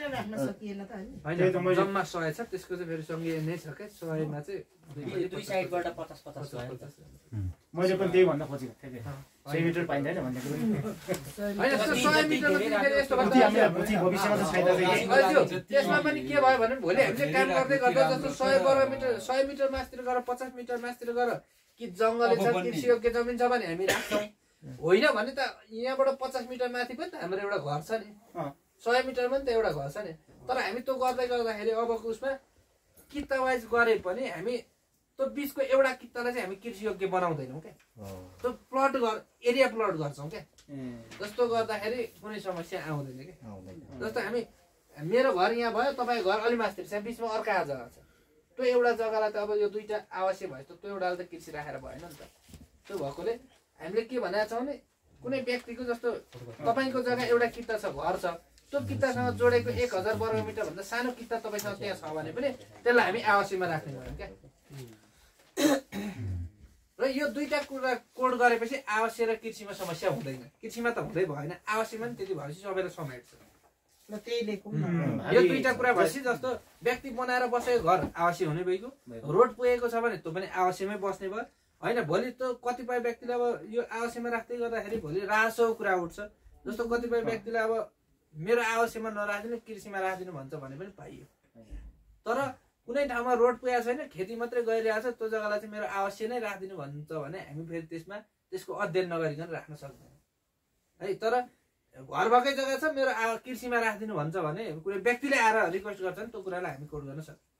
जम्मा 100 छ त्यसको चाहिँ फेरि सँगै नै छ के 100 मा चाहिँ दुई साइडबाट 50-50 भयो मैले पनि त्यही भन्न खोजेको थिएँ 100 मिटर पाइँदैन भन्ने कुरो हैन 100 मिटर फेरि यस्तो भविष्यमा चाहिँ फाइदा त्यसमा पनि के भयो भने भोलि हामीले काम गर्दै गर्दा जस्तो 100 मिटर मास्तिर गएर 50 मिटर मास्तिर गएर कि जङ्गल छ कृषि योग्य जमिन छ भने हामी राख्छौँ होइन भने त यहाँबाट 50 मिटर माथि पनि त हाम्रो एउटा घर छ नि 100 मिटरमा पनि त एउटा घर छ नि तर हामी त्यो गर्दै गर्दाखेरि अबको उसमा किता वाइज गरे पनि हामी त्यो बिचको एउटा कितालाई चाहिँ हामी कृषि योग्य बनाउँदैनौँ क्या त्यो प्लट एरिया प्लट गर्छौँ क्या जस्तो गर्दाखेरि कुनै समस्या आउँदैन क्या जस्तो हामी मेरो घर यहाँ भयो तपाईँको घर अलि मास्तिर छ बिचमा अर्का जग्गा छ त्यो एउटा जग्गालाई त अब यो दुईटा आवश्यक भयो त्यो एउटाले त कृषि राखेर भएन नि त त्यो भएकोले हामीले के भनेको छौँ भने कुनै व्यक्तिको जस्तो तपाईँको जग्गा एउटा किता छ घर छ त्यो कितासँग जोडेको 1000 वर्ग मिटर भन्दा सानो किता तपाईँसँग त्यहाँ छ भने पनि त्यसलाई हामी आवश्यकमा राख्ने भयौँ क्या र यो दुईटा कुरा कोड गरेपछि आवश्यक र कृषिमा समस्या हुँदैन कृषिमा त हुँदै भएन आवश्यकमा पनि त्यति भएपछि सबैलाई समेट्छ यो दुईटा कुरा भएपछि जस्तो व्यक्ति बनाएर बसेको घर आवश्यक हुने भइगयो रोड पुगेको छ भने त्यो पनि आवश्यकमै बस्ने भयो होइन भोलि त कतिपय व्यक्तिले अब यो आवश्यकमा राख्दै गर्दाखेरि भोलि रासोको कुरा उठ्छ जस्तो कतिपय व्यक्तिले अब मेरो आवश्यकमा नराखिदिनु कृषिमा राखिदिनु भन्छ भने पनि पाइयो तर कुनै ठाउँमा रोड पुगेको छैन खेती मात्रै गइरहेको छ त्यो जग्गालाई चाहिँ मेरो आवश्यक नै राखिदिनु भन्छ भने हामी फेरि त्यसको अध्ययन नगरिकन राख्न सक्दैन है तर घर भएकै जग्गा छ मेरो कृषिमा राखिदिनु भन्छ भने कुनै व्यक्तिले आएर रिक्वेस्ट गर्छ नि त्यो कुरालाई हामी कोड गर्न सक्छौँ।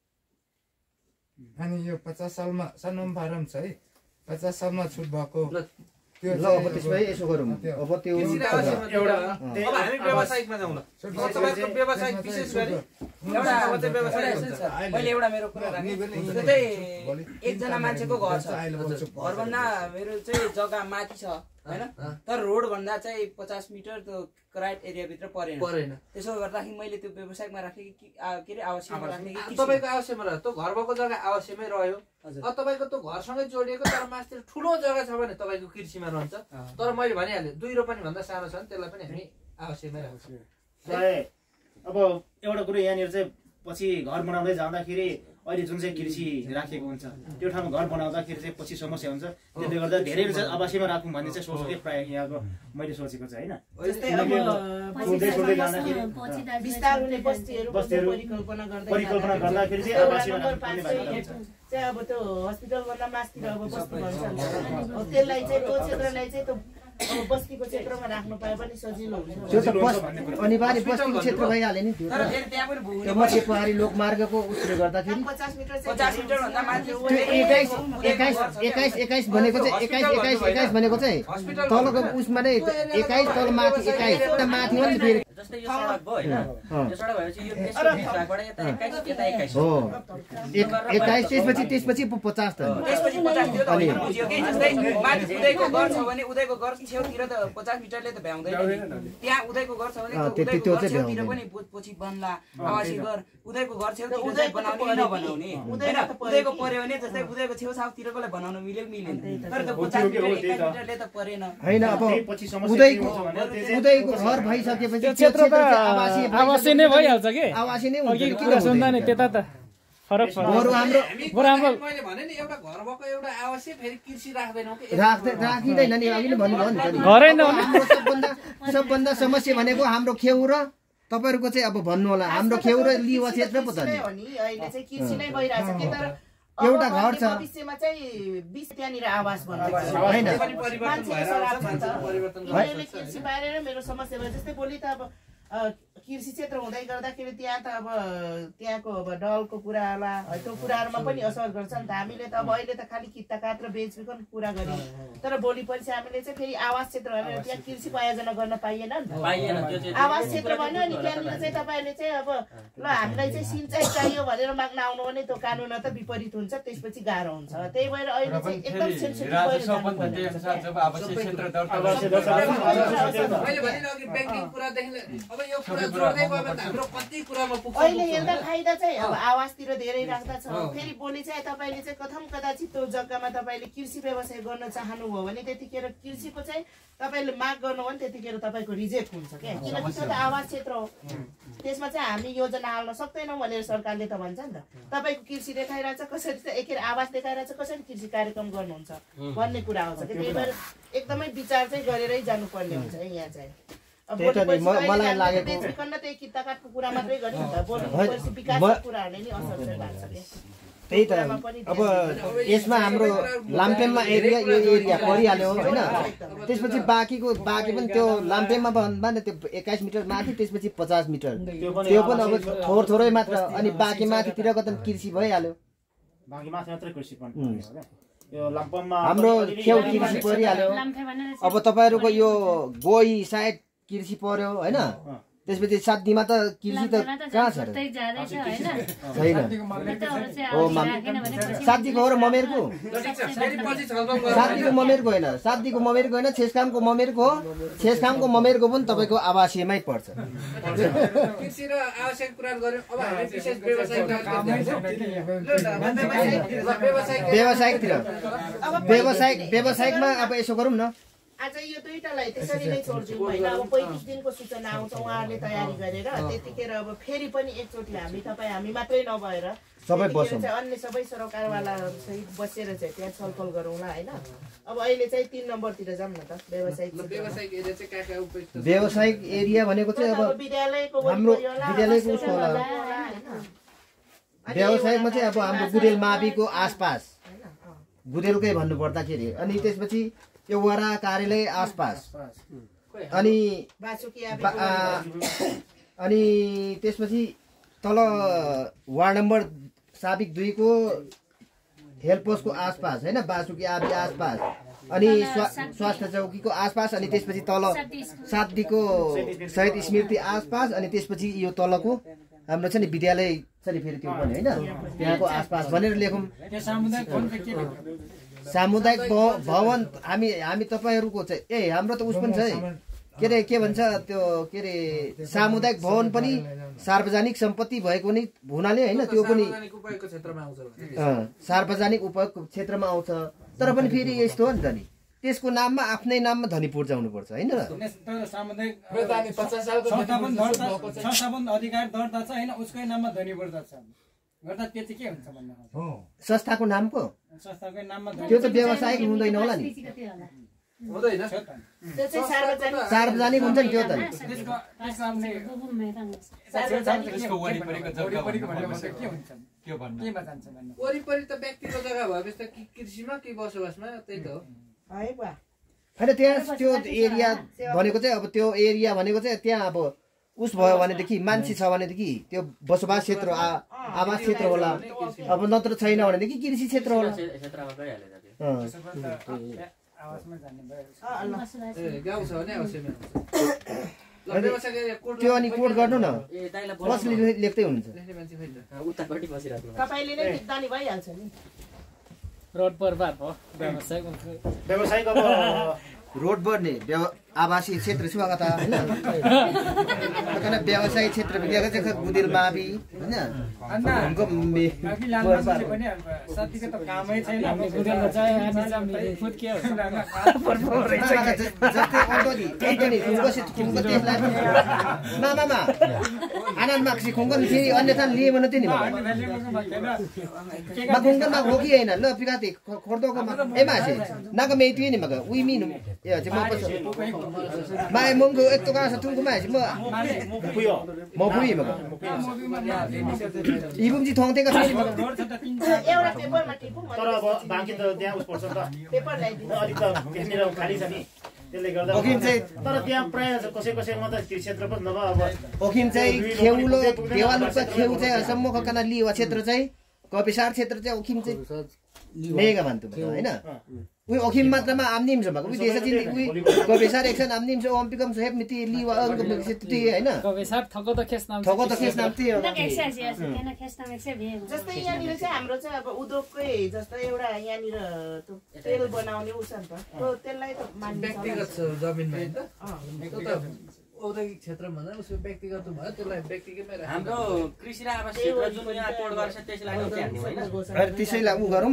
अनि यो 50 सालमा सन्म फारम छ है 50 सालमा छुट भएको त्यो अब त्यसमै यसो गरौँ अब त्यो एउटा अब हामी व्यावसायिकमा जाउँ ल तपाईँको व्यावसायिक विशेष गरी एउटा अब चाहिँ व्यवसाय हुन्छ मैले एउटा मेरो कुरा राखेँ त्यो चाहिँ एकजना मान्छेको घर छ घरभन्दा मेरो चाहिँ जग्गा माथि छ हैन तर रोड भन्दा चाहिँ 50 मिटर त्यो क्राइट एरिया भित्र परेन त्यसो गर्दाखेरि मैले त्यो व्यवसायमा राखे कि के रे आवश्यकमा राखे कि तपाईको आवश्यकमा रह्यो त्यो घर भएको जग्गा आवश्यकमै रह्यो अब तपाईको त्यो घरसँगै जोडिएको तर मास्तिर ठुलो जग्गा छ भने तपाईको कृषिमा रहन्छ तर मैले भनिहालेँ 2 रोपनी भन्दा सानो छ नि त्यसलाई पनि हामी आवश्यकमै राख्छौँ। अब एउटा कुरो यहाँनिर चाहिँ पछि घर बनाउँदै जाँदाखेरि अहिले जुन चाहिँ कृषि राखेको हुन्छ त्यो ठाउँमा घर बनाउँदाखेरि चाहिँ पछि समस्या हुन्छ त्यसले गर्दा धेरै चाहिँ आवासीयमा राखौँ भन्ने चाहिँ सोचेको प्रायः यहाँको मैले सोचेको चाहिँ होइन परिकल्पना गर्दाखेरि चाहिँ आवासीयमा चाहिँ अब त्यो हस्पिटल भन्दा मास्तिर अब बस्नु भन्छ त्यसलाई चाहिँ त्यो क्षेत्रलाई चाहिँ त्यो अब बस्तीको क्षेत्रमा राख्नु पाए पनि सजिलो हुन्छ। त्यो त अनिवार्य बस्तीको क्षेत्र भइहाल्यो नि त्यो त्यो मध्य पहाडी लोकमार्गको उसले गर्दाखेरि 50 मिटर 50 मिटर भन्दा माथि त्यो 21 भनेको चाहिँ 21 भनेको चाहिँ तलको उसमा नै 21 तल माथि 21 माथि हो नि फेरि जस्तै यो सडक भयो हैन यो सडक भएपछि यो त्यसबाट यता 21 यता 21 हो 21 त्यसपछि 50 त त्यसपछि 50 त्यो त होइन बुझ्यो के जस्तै माथि उदयको घर छ भने उदयको घर छेउतिर त 50 मिटरले त भ्याउँदैन नि त्यहाँ उदयको घर छ भने उदयको घर छेउतिर पनि पछि बन्ला आवासीय घर उदयको घर छेउतिर चाहिँ बनाउने नबनाउने हैन उदयको पर्यो भने जस्तै उदयको छेउछाउतिरकोलाई बनाउन मिलेन तर त 50 मिटर 21 मिटरले त परेन हैन अब उदयको घर भइसकेपछि क्षेत्र त आवासीय नै भइहाल्छ के आवासीय नै हुन्छ किन सुन्दा नि त्यता त फरक पर्छ बरु हाम्रो मैले भने नि एउटा घर भएको एउटा आवासीय फेरि कृषि राख्दैनौ के राखिदैन नि अघि नै भन्नुभयो नि त घरै न हाम्रो सबभन्दा समस्या भनेको हाम्रो खेउ र तपाईहरुको चाहिँ अब भन्नु होला हाम्रो खेउ र लिवा क्षेत्र पो त नि अहिले चाहिँ कृषि नै भइरहेछ के तर एउटा घर छ भविष्यमा चाहिँ 20 त्यहाँनिर आवास बन्छ हैन अहिले कृषि बारेर मेरो समस्या भयो जस्तै भोलि त अब कृषि क्षेत्र हुँदै गर्दाखेरि त्यहाँ त अब त्यहाँको अब डलको कुरामा त्यो कुराहरुमा पनि असर गर्छ नि त हामीले त अब अहिले त खाली कित्ताकाट र बेचबिखन पूरा गर्यौं तर भोलि पछि हामीले चाहिँ फेरि आवास क्षेत्र भनेर त्यहाँ कृषि आयोजना गर्न पाइएन नि त आवास क्षेत्र भन्यो नि त्यहाँनिर चाहिँ तपाईले चाहिँ अब ल हामीलाई चाहिँ सिंचाइ चाहियो भनेर माग्न आउनु भने त्यो कानुन त विपरीत हुन्छ त्यसपछि गाह्रो हुन्छ त्यही भएर अहिले चाहिँ एकदम सेन्सिटिभ अहिले हेर्दा फाइदा चाहिँ अब आवासतिर धेरै राख्दा छ फेरि भोलि चाहिँ तपाईले चाहिँ कथम कदाचित त्यो जग्गामा तपाईले कृषि व्यवसाय गर्न चाहनुभयो भने त्यतिखेर कृषिको चाहिँ तपाईले माग गर्नु भने त्यतिखेर तपाईको रिजेक्ट हुन्छ के किनकि त्यो त आवास क्षेत्र हो त्यसमा चाहिँ हामी योजना हाल्न सक्दैनौँ भनेर सरकारले त भन्छ नि त तपाईको कृषि देखाइरहेछ कसरी चाहिँ एकेर आवास देखाइरहेछ कसरी कृषि कार्यक्रम गर्नुहुन्छ भन्ने कुरा आउँछ के त्यही भएर एकदमै विचार चाहिँ गरेरै जानुपर्ने हुन्छ यहाँ चाहिँ मलाई लागेको त्यही कित्ताकाटको कुरा मात्रै गर्ने नि त भोलि विकासको कुराहरुले नि असर चाहिँ पार्छ के त्यही त अब यसमा हाम्रो लाम्पेममा एरिया यो एरिया परिहाल्यो हैन त्यसपछि बाँकी पनि त्यो लाम्पेममा भन्दा नि त्यो 21 मिटर माथि त्यसपछि 50 मिटर त्यो पनि अब थोरै मात्र अनि बाँकी माथितिरको त कृषि भइहाल्यो बाँकी माथि मात्रै कृषि पनि यो लाम्पममा हाम्रो खेउ कृषि परिहाल्यो अब तपाईहरुको यो गोही साइड कृषि पर्यो हैन त्यसपछि सातदीमा त कृषि त कहाँ छ सातदीको हो र ममेरको सातदीको ममेरको होइन छेसखामको ममेरको हो छेसखामको ममेरको पनि तपाईको आवासीयमै पर्छ कृषि र आवश्यक कुरा गर्यौं अब हामी विशेष व्यावसायिकमा अब यसो गरौँ न आज यो दुईटालाई त्यसरी नै छोड्दिउँ हैन अब 35 दिनको सूचना आउँछ उहाँहरूले तयारी गरेर त्यतिखेर अब फेरि पनि एकचोटि हामी मात्रै नभएर सबै बसौँ अन्य सबै सरकारवालाहरु सहित बसेर चाहिँ त्यहाँ छलफल गरौँला हैन अब अहिले चाहिँ 3 नम्बरतिर जाम न त व्यावसायिक एरिया चाहिँ काका उपयुक्त व्यावसायिक एरिया भनेको चाहिँ अब विद्यालयको हाम्रो विद्यालयको उसको होला व्यावसायिकमा चाहिँ अब हाम्रो गुदेल माविको आसपास गुदेलकै भन्नु पर्दाखेरि अनि त्यसपछि यो वडा कार्यालय आसपास अनि त्यसपछि तल वार्ड नम्बर साबिक 2 को हेल्प पोस्टको आसपास हैन बासुकी आबी आसपास अनि स्वास्थ्य चौकीको आसपास अनि त्यसपछि तल सातदीको शहीद स्मृति आसपास अनि त्यसपछि यो तलको हाम्रो छ नि विद्यालय छ नि फेरि त्यो पनि हैन त्यहाँको आसपास भनेर लेखौँ सामुदायिक भवन हामी तपाईहरुको चाहिँ हाम्रो त उस पनि छ है के भन्छ त्यो के रे सामुदायिक भवन पनि सार्वजनिक सम्पत्ति भएको नि हुनाले हैन त्यो पनि सार्वजनिक उपयोगको क्षेत्रमा आउँछ तर पनि फेरि यस्तो हो नि त नि त्यसको नाममा आफ्नै नाममा धनी पुर्जाउनु पर्छ हैन सामुदायिक 50 सालको संस्थापन अधिकार दर्ता छ हैन उसकै नाममा धनी पुर्जा छ गर्दा त्यो चाहिँ के हुन्छ भन्नु हो संस्थाको नामको संस्थाको नाममा त्यो त व्यावसायिक हुँदैन होला नि हुँदैन त्यो चाहिँ सार्वजनिक हुन्छ नि त्यो त वरिपरि त व्यक्तिगत जग्गा भएपछि त कृषिमा कि बसोबासमा त्यही त हो है बा होइन त्यहाँ त्यो एरिया भनेको चाहिँ अब त्यो एरिया भनेको चाहिँ त्यहाँ अब उस भयो भनेदेखि मान्छे छ भनेदेखि त्यो बसोबास क्षेत्र आवास क्षेत्र होला अब नत्र छैन भनेदेखि कृषि क्षेत्र होला त्यो अनि कोड गर्नु न कसले लेख्दै हुनुहुन्छ रोड बर्बाद भयो व्यवसायिक अब रोड बढ्ने आवासीय क्षेत्र स्वागत होइन व्यवसायिक क्षेत्र बुदेल मावि होइन आनन्दमा खुङ्गन फेरि अन्यथा लिए भने त्यो नि खुङ्गनमा हो कि होइन ल पिकाते खोर्दोको ए मासे नाको मेटिए नि मग उही मिनु माय मंगो यस्तो गाछ तुङको मासे म पुइ मग इबुमजी थङतेका छ एउटा पेपरमा टिपु तर अब बाँकी त त्यहाँ उस पर्छ त पेपर ल्याइदिनु अलिक त त्यहाँनिर खाली छ नि त्यसले गर्दा तर त्यहाँ प्राय कसैमा त कृषि क्षेत्र पनि नभए अब ओखिम चाहिँ खेउलो देवालुका खेउ चाहिँ सम्मुख कना लिवा क्षेत्र चाहिँ कपिसार क्षेत्र चाहिँ ओखिम चाहिँ मेगा मान्छु हैन उही ओखिम मात्रामा आम्निम छ भएको उही देश चाहिँ उही कपिसार एकसन आम्निम छ ओम्पिकम छ हेप्मिति लिवा अंग त्यति हैन कपिसार थको त खेस नाम त्यो जस्तै यहाँनिर चाहिँ हाम्रो चाहिँ अब उद्योगकै जस्तै एउटा यहाँनिर तेल बनाउने उस नि त त्यसलाई त व्यक्तिगत जमिनमा हैन त औद्योगिक क्षेत्र भन्दा उसको व्यक्तिगत भयो त्यसलाई व्यक्तिगतमै हाम्रो कृषि र आवास क्षेत्र जुन यहाँ कोड गर्छ त्यसलाई नोक्या हान्नु हैन अरे त्यसैलाई उ गरौँ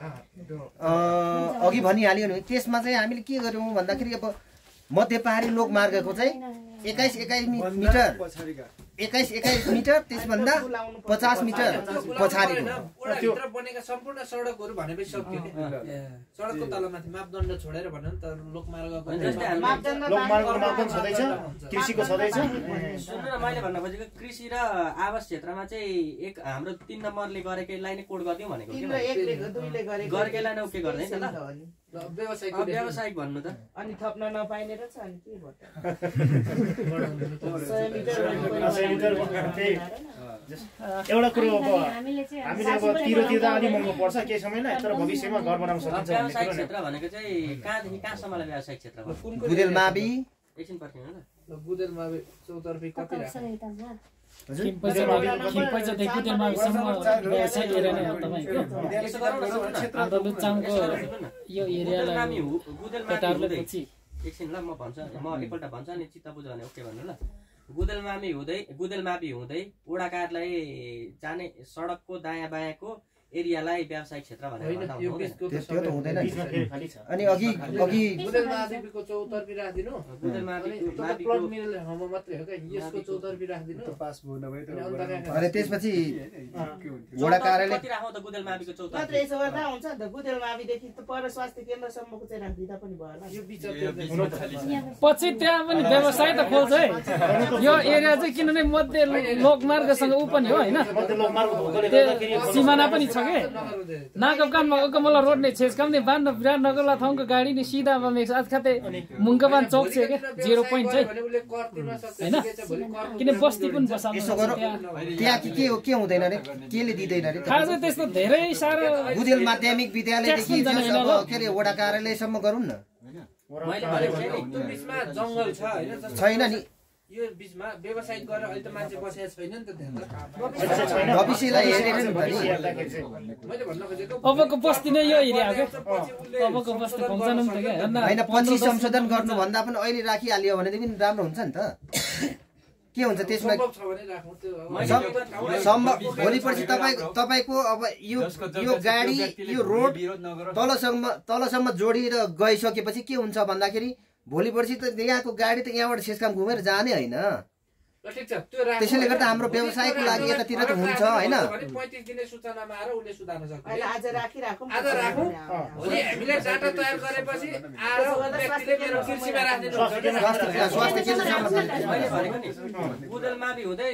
अघि भनिहाल्यो नि त्यसमा चाहिँ हामीले के गर्यौं भन्दाखेरि अब मध्य पहाडी लोक मार्गको चाहिँ 21 मिटर 21 मिटर त्यसभन्दा 50 मिटर पछाडिको त्यो बनेका सम्पूर्ण सडकहरु भनेपछि सक्यो के सडकको तलमाथि मापदण्ड छोडेर भन्नु नि त लोकमार्गको लोकमार्गमा पनि छदैछ कृषिको छदैछ सुन्नु न मैले भन्न खोजेको कृषि र आवास क्षेत्रमा चाहिँ एक हाम्रो 3 नम्बरले गरेकैलाई नै कोड गर्दियौ भनेको के 1 ले 2 ले गरेकैलाई नै ओके गर्दैन त ल व्यवसायिक भन्नु त अनि थप्न नपाइने रहेछ अनि के भयो एउटा कुरो अब हामीले अब तिर्दा अलि महँगो पर्छ केही समयलाई तर भविष्यमा घर बनाउन सकिन्छ व्यवसायिक क्षेत्र भनेको चाहिँ कहाँदेखि कहाँसम्मलाई व्यवसायिक क्षेत्र हो बुदेल मावि एकछिन पर्खिनु न बुदेल मावि चौतर्फी कति राख्छ एकछिन ल म भन्छु म एकपल्ट भन्छु अनि चित्त बुझ्यो भने ओके भन्नु ल गुदेलमावि हुँदै वडा कार्यालय जाने सडकको दायाँ बायाँको एरियालाई व्यावसायिक क्षेत्र भनेर त्यो त हुँदैन अनि अघि गुदेलमाविको चौतर्फी राख्दिनु प्लट मिल्ने ठाउँमा मात्रै हो के यसको चौतर्फी राख्दिनु पास भयो नभए त अनि त्यसपछि वडा कार्यालय कति राखौ त गुदेलमाविको चौतर्फी मात्र यसो गर्दा हुन्छ नि त गुदेलमावि देखि त पर स्वास्थ्य केन्द्रसम्मको चाहिँ राख्दिदा पनि भयो होला यो बिच पछि त्यहाँ पनि व्यवसाय त खोल्छ है यो एरिया चाहिँ किनभने मध्य लोकमार्गसँग ऊ पनि हो हैन सिमाना पनि छ के नाको कानमा ओकमला रोड नै छेस कामले बान्न विराटनगरला ठाउँको गाडी नि सिधा बमेको आज खाते मुंगबान चौक छ के 0 पोइन्ट चाहिँ हैन किन बस्ती पनि बसाल्नु त्यहाँ के हो के हुँदैन रे केले दिदैन रे थाहा छ त्यस्तो धेरै सारो बुदेल माध्यमिक विद्यालयदेखि के रे वडा कार्यालयसम्म गरौँ न मैले भनेको त्यो बिचमा जंगल छ हैन छैन नि यो बिचमा व्यवसायिक गरेर अहिले त मान्छे बसेको छैन नि त त्यहाँ भविष्यलाई हेरेर नि मैले भन्न खोजेको अबको बस्ती नै यो एरिया हो के अबको बस्ती खुम्चानु नि त के हैन पछि संशोधन गर्नु भन्दा पनि अहिले राखिहाल्यो भने पनि राम्रो हुन्छ नि त के हुन्छ त्यसमा भोलिपर्सि तपाईको अब यो गाडी यो रोड तलसम्म जोडिएर गइसकेपछि के हुन्छ भन्दाखेरि भोलिपर्सि त यहाँको गाडी त यहाँबाट शेषकाम घुमेर जाने हैन त्यसैले गर्दा हाम्रो व्यवसायको लागि यतातिर त हुन्छ हैन 35 दिने सूचनामा आएर उले सुधार्न सक्छ आज राखौँ आज राखौँ भोलि हामीले डाटा तयार गरेपछि आएर व्यक्तिले मेरो कृषिमा राख्दिनु स्वास्थ्य केन्द्रसम्म मैले भनेको नि गुदेलमावि हुँदै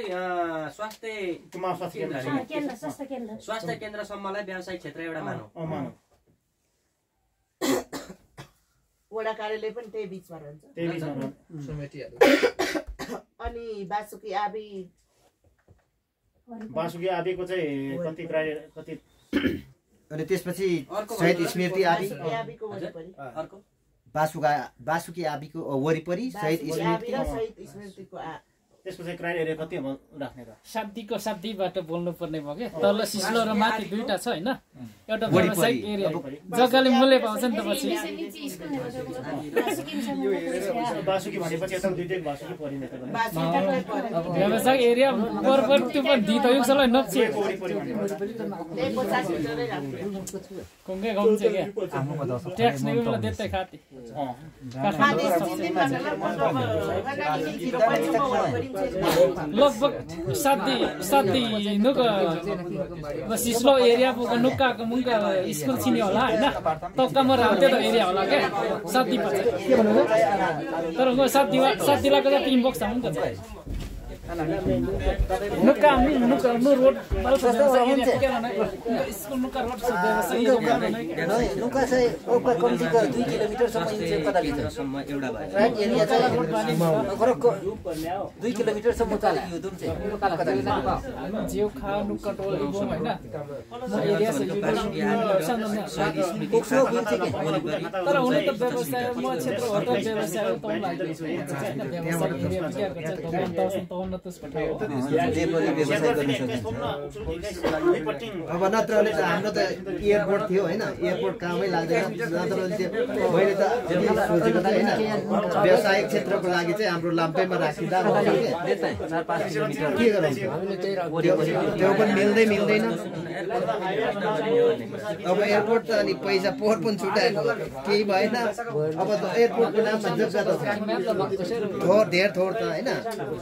स्वास्थ्य केन्द्रसम्मलाई व्यावसायिक क्षेत्र एउटा मानौ वडा कार्यालय पनि त्यही बिचमा रहन्छ अनि बासुकी आबीको चाहिँ कति अनि त्यसपछि शहीद स्मृति आबीको वरिपरि बासुकी आबीको वरिपरि शहीद स्मृतिको त्यसको चाहिँ क्राइड एरिया कति राख्ने त शाब्दीको शाब्दीबाट बोल्नु पर्ने भयो के तल सिस्लो र माथि दुईटा छ हैन एउटा व्यावसायिक एरिया जग्गाले मूल्य पाउँछ नि त पछि बासुकी भनेपछि यता दुईटै बासुकी परिने त व्यावसायिक एरिया पर त्यो पनि दित यो सलाई नप्चे कुंगे गाउँ चाहिँ के ट्याक्स निगमले देते खाती लगभग 7 दिन नुका सिस्लो एरिया पुगा नुका मुंगा स्कुल छिने होला हैन तक्कामा राते त एरिया होला के 7 दिन पछि के भन्नु तर म 7 दिनको त 3 बक्स हुन्छ नुका रोड स्कुल नुका रोड नुका चाहिँ ओका कम्तीको 2 किलोमिटरसम्म इन्चेप कता लिन्छसम्म एउटा भयो राइट एरिया चाहिँ फरक 2 किलोमिटरसम्म उता यो दुम चाहिँ कता लिन्छ जिउ खा नुका टोल इबो हैन एरिया चाहिँ कोक्सो गुन चाहिँ तर हुन त व्यवसाय म क्षेत्र होटल व्यवसाय त लाग्दैन अब नत्रले त हाम्रो त एयरपोर्ट थियो हैन एयरपोर्ट कामै लाग्दैन नत्रले चाहिँ मैले त सोचेको थिएँ हैन व्यावसायिक क्षेत्रको लागि चाहिँ हाम्रो लाम्पेमा राखिदा के गरौँ त्यो पनि मिल्दैन अब एयरपोर्ट त अनि पैसा पोहोर पनि छुटाएको केही भएन अब त एयरपोर्टको नाममा जग्गा त थोर त हैन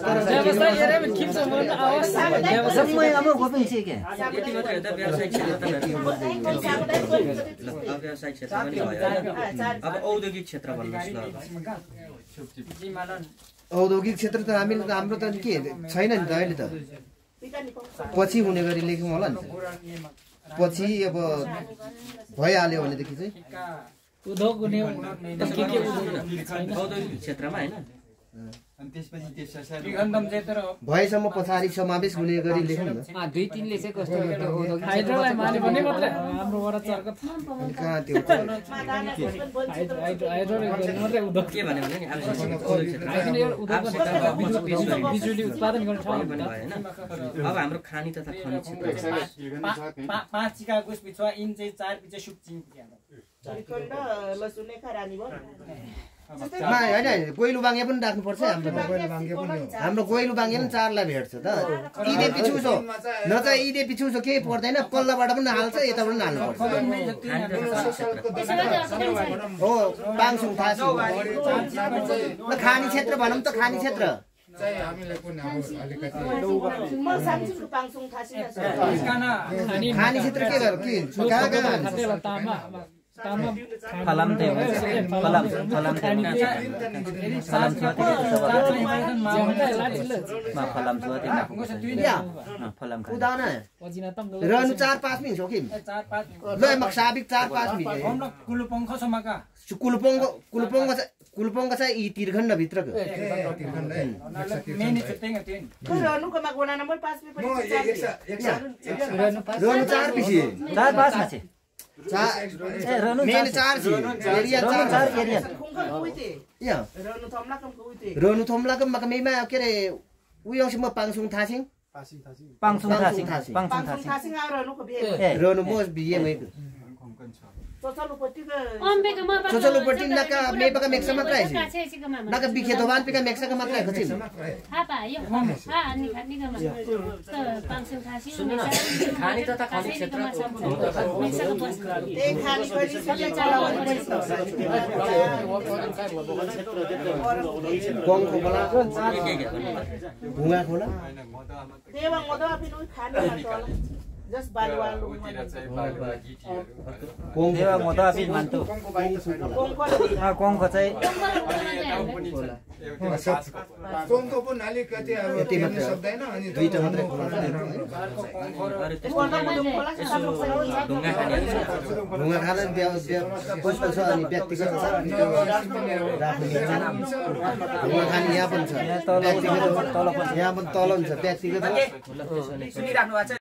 औद्योगिक क्षेत्र भन्नुहोस् औद्योगिक क्षेत्र त हाम्रो त के छैन नि त अहिले त पछि हुने गरी लेख्यौँ होला नि पछि अब भइहाल्यो भनेदेखि चाहिँ उद्योग हुने औद्योगिक क्षेत्रमा हैन भएसम्म पछाडि समावेश हुने गरी लेख्नु न 2-3 ले चाहिँ कस्तो हाइड्रोलाई माने भने मात्र हाम्रो वरचरको कहाँ त्यो हाइड्रोले मात्रै उद्योग के भने नि बिजुली उत्पादन गर्ने ठाउँ हैन अब हाम्रो खानी तथा खनिज क्षेत्र 5 चिका गुस पिछवा इन चाहिँ 4 पिछे सुक्चिङ खण्ड लसुने खरानी भयो होइन गोइलो बाङ्गे पनि राख्नुपर्छ हाम्रो गोइलो बाङ्गे पनि 4 लाई भेट्छ त इदे पिछुसो न चाहिँ इदे पिछुसो केही पर्दैन पल्लाबाट पनि हाल्छ यताबाट पनि हाल्नुपर्छ हो पाङसुङ थासी खानी क्षेत्र भनौँ त खानी क्षेत्र खानी क्षेत्र के गर्यो कि फलाम चाहिँ फलाम रहनु 4-5 मिनट हो कि ल मक्साबिक 4-5 मिनट कुलपोङ्ग चाहिँ यी तिरखण्ड भित्रको रहनुकोमा गोडा नम्बर 5 में रहनु 4 पिसी 4-5 मा चाहिँ मेन 4 छ एरिया 4 एरिया रहनु थोमलाको मकमेमा के रे उयोसम्म पाङसुङ थासिङ रहनु मोस बिएमै चोचलुपट्टि नका मेपका मेक्सा मात्र आइछ नका बिखे दोबान पिका मेक्साका मात्र आएको छ खानी तथा खानी क्षेत्र भुङा खोला जस्ट बालुवालु म त अफिस मान्छु कोङको चाहिँ कोङको पनि अलिकति अब हेर्न सक्दैन अनि दुईटा मात्रै ढुङ्गा खाना पर्सनल छ अनि व्यक्तिगत छ ढुङ्गा खाने यहाँ पनि छ यहाँ पनि तल हुन्छ व्यक्तिगत